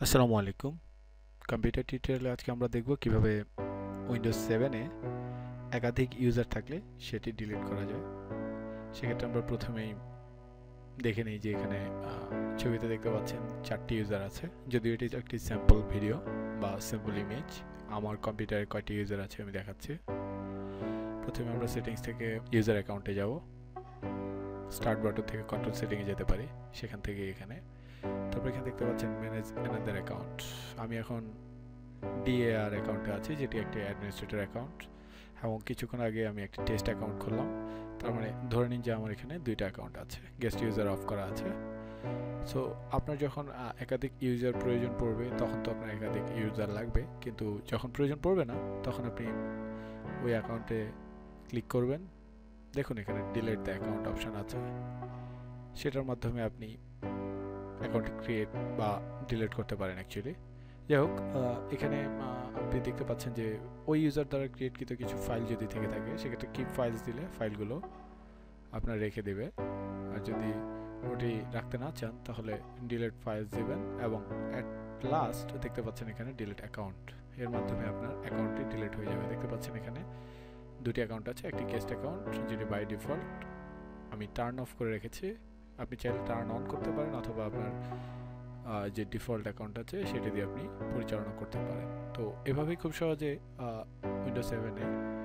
আসসালামু আলাইকুম। কম্পিউটার টিউটোরিয়ালে আজকে আমরা দেখব কিভাবে উইন্ডোজ 7 এ একাধিক ইউজার থাকলে সেটি ডিলিট করা যায়। সেক্ষেত্রে আমরা প্রথমেই দেখে নিই যে এখানে ছবিতে দেখতে পাচ্ছেন 4টি ইউজার আছে। যদিও এটি একটি স্যাম্পল ভিডিও বা স্যাম্পল ইমেজ। আমার কম্পিউটারে কয়টি ইউজার আছে আমি দেখাচ্ছি। প্রথমে আমরা সেটিংস থেকে ইউজার অ্যাকাউন্টে যাব। স্টার্ট বাটন থেকে কন্ট্রোল সেটিংয়ে যেতে পারি, সেখান থেকে এখানে। তারপর এখানে দেখতে পাচ্ছেন ম্যানেজ অ্যানাদার অ্যাকাউন্ট। আমি এখন ডিএআর অ্যাকাউন্টে আছি, যেটি একটি অ্যাডমিনিস্ট্রেটর অ্যাকাউন্ট, এবং কিছুক্ষণ আগে আমি একটি টেস্ট অ্যাকাউন্ট খুললাম। তার মানে ধরে নিন যে আমার এখানে দুইটা অ্যাকাউন্ট আছে, গেস্ট ইউজার অফ করা আছে। সো আপনার যখন একাধিক ইউজার প্রয়োজন পড়বে তখন তো আপনার একাধিক ইউজার লাগবে, কিন্তু যখন প্রয়োজন পড়বে না তখন আপনি ওই অ্যাকাউন্টে ক্লিক করবেন। দেখুন এখানে ডিলিট দ্য অ্যাকাউন্ট অপশান আছে, সেটার মাধ্যমে আপনি অ্যাকাউন্ট ক্রিয়েট বা ডিলিট করতে পারেন অ্যাকচুয়ালি। যাই হোক, এখানে আপনি দেখতে পাচ্ছেন যে ওই ইউজার দ্বারা ক্রিয়েটকৃত কিছু ফাইল যদি থেকে থাকে সেক্ষেত্রে কিপ ফাইলস দিলে ফাইলগুলো আপনার রেখে দেবে। আর যদি ওটি রাখতে না চান তাহলে ডিলিট ফাইলস দেবেন, এবং অ্যাট লাস্ট দেখতে পাচ্ছেন এখানে ডিলিট অ্যাকাউন্ট। এর মাধ্যমে আপনার অ্যাকাউন্টটি ডিলিট হয়ে যাবে। দেখতে পাচ্ছেন এখানে দুটি অ্যাকাউন্ট আছে, একটি গেস্ট অ্যাকাউন্ট যেটি বাই ডিফল্ট আমি টার্ন অফ করে রেখেছি। আপনি চাইলে টার্ন অন করতে পারেন, অথবা আপনার যে ডিফল্ট অ্যাকাউন্ট আছে সেটা দিয়ে আপনি পরিচালনা করতে পারেন। তো এভাবেই খুব সহজে উইন্ডোজ 7 এ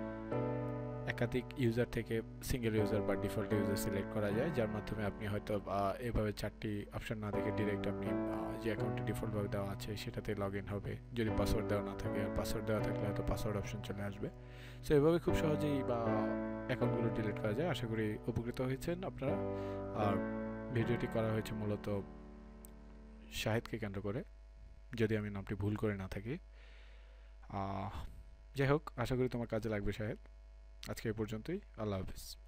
একাধিক ইউজার থেকে সিঙ্গেল ইউজার বা ডিফল্ট ইউজার সিলেক্ট করা যায়, যার মাধ্যমে আপনি হয়তো এভাবে 4টি অপশন না দেখে ডিরেক্ট আপনি যে অ্যাকাউন্টে ডিফল্টভাবে দেওয়া আছে সেটাতে লগ ইন হবে। যদি পাসওয়ার্ড দেওয়া না থাকে, আর পাসওয়ার্ড দেওয়া থাকলে হয়তো পাসওয়ার্ড অপশন চলে আসবে। সো এভাবে খুব সহজেই অ্যাকাউন্টগুলো ডিলিট করা যায়। আশা করি উপকৃত হয়েছেন আপনারা। আর ভিডিওটি করা হয়েছে মূলত শাহেদকে কেন্দ্র করে, যদি আমি নামটি ভুল করে না থাকি। যাই হোক, আশা করি তোমার কাজে লাগবে শাহেদ। আজকে এই পর্যন্তই। আল্লাহ হাফিজ।